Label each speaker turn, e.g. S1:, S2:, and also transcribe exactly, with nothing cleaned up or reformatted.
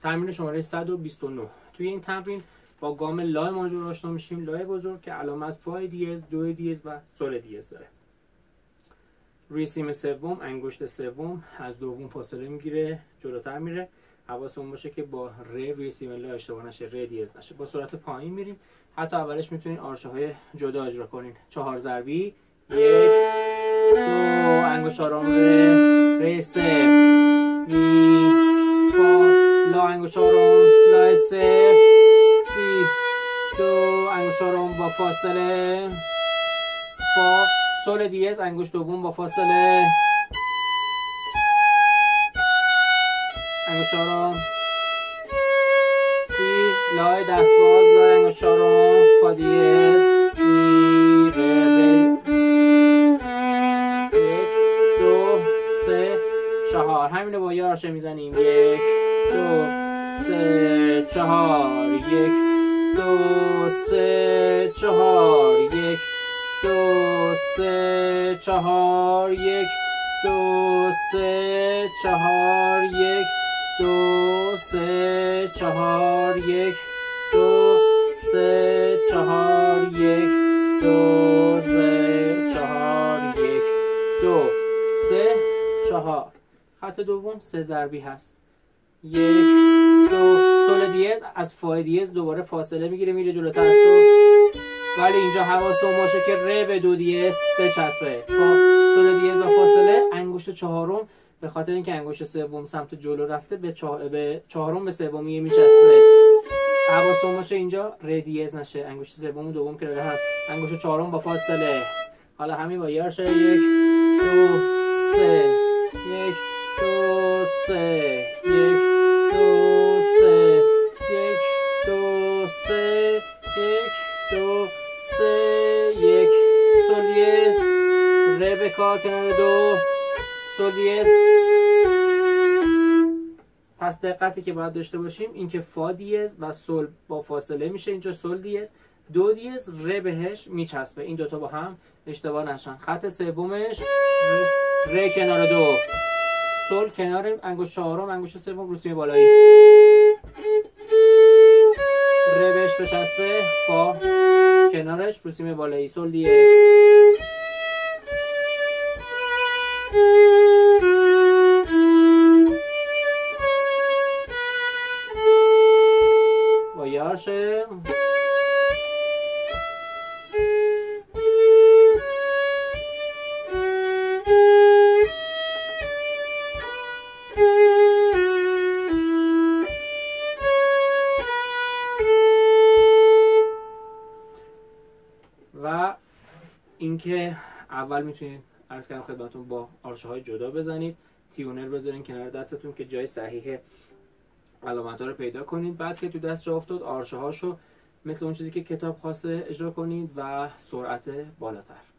S1: تمرین شماره صد و بیست و نه. توی این تمرین با گام لا ماژور آشنا میشیم. لا بزرگ که علامت فا دیز، دو دیز و سل دیز داره. روی سیم سوم انگشت سوم از دوم فاصله میگیره، جلوتر میره. حواستون باشه که با ر روی سیم لا اشتباه نشه، ر دیز نشه. با سرعت پایین میریم. حتی اولش میتونین آرشه های جدا اجرا کنین. چهار ضربی، یک، دو، انگشت آرام ر، ر صفر، می، فا، لا انگشت آرام، لا صفر، سی، دو، انگشت آرام با فاصله، فا، سل دیز، انگشت دوم با فاصله، انگشت آرام، سی، لای دست باز، لای انگشت آرام، فا دیز، می، ر، ر، یک، دو، سه، چهار. همینو با یه آرشه میزنیم. یک، دو، سه، چهار، یک، دو، سه، چهار، یک، دو، سه، چهار، یک، دو، سه، چهار، یک، دو، سه، چهار، یک، دو، سه، چهار، یک، دو، سه، چهار، یک، دو، سه، چهار. خط دوم سه ضربی هست. یک، دو، سل دیز از فا دیز دوباره فاصله میگیره، میره جلوتر سو، ولی اینجا حواستون باشه که ر به دو دیز بچسبه. فا، سل دیز با فاصله، انگشت چهارم به خاطر اینکه انگشت سوم سمت جلو رفته به, چه... به چهارم به سومی میچسبه. حواستون باشه اینجا ر دیز نشه، انگشت سوم و دوم که هم، انگشت چهارم با فاصله. حالا همین با یه آرشه، یک، دو، سه، یک، دو، سه، یک، دو، سه، یک، دو، سه، یک، دو، سه، یک، سل دیز، ر به کار کنار دو، سل دیز. پس دقتی که باید داشته باشیم این که فا دیز و سل با فاصله میشه، اینجا سل دیز، دو دیز ر بهش میچسبه. این دوتا با هم اشتباه نشن. خط سومش ر, ر کنار دو، سل کنار انگشت چهارم، انگشت سوم رو سیم بالایی، ر بهش بچسبه، فا کنارش رو سیم بالایی، سل دیز. با یه آرشه و اینکه اول میتونید عرض کردم خدمتتون با آرشه های جدا بزنید، تیونر بذارین کنار دستتون که جای صحیح علامت ها رو پیدا کنید. بعد که تو دست جا افتاد آرشه هاشو مثل اون چیزی که کتاب خواسته اجرا کنید و سرعت بالاتر.